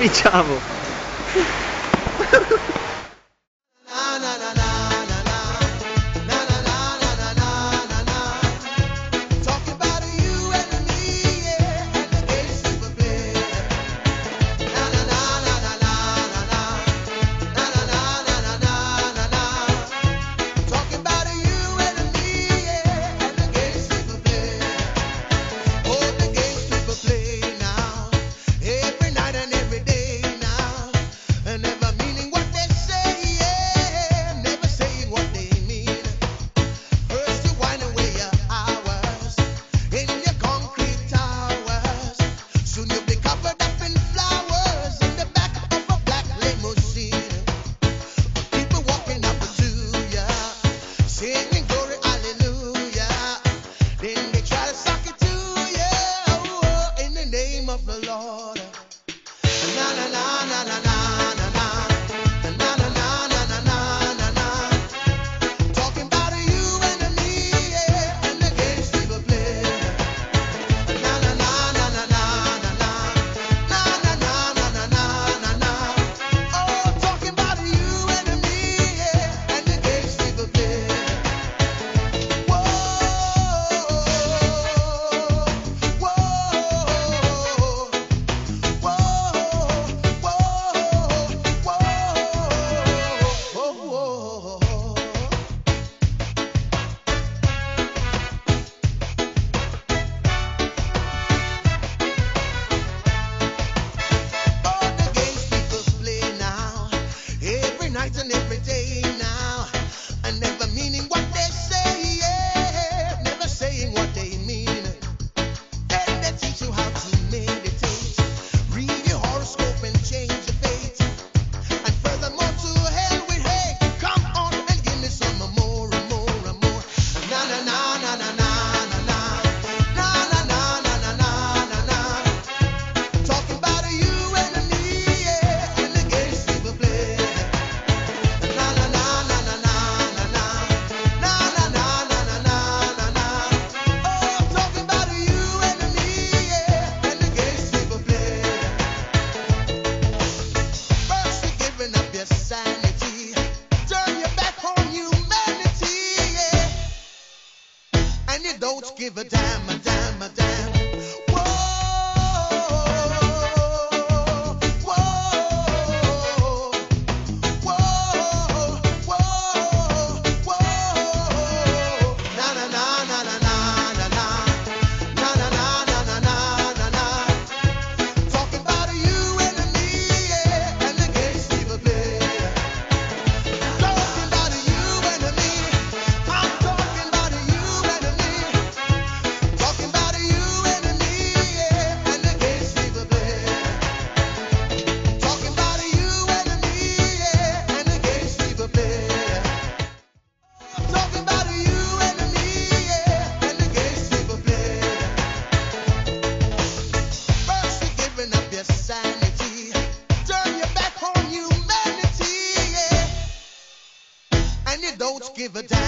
Diciamo. Don't give a damn, a damn, a damn. Whoa, whoa, whoa, whoa, whoa. Na na na na na na na na na na na na na na na. Talking about you and me, yeah, and the games people play. Talking about you and me. I'm talking about you and me. Talking about you and me, yeah, and the games people play. Talking about you and me, yeah, and the games people play. Talking about you and me, yeah, and the games people play. First you're giving up your sanity, turn your back on humanity, yeah, and you don't give a damn.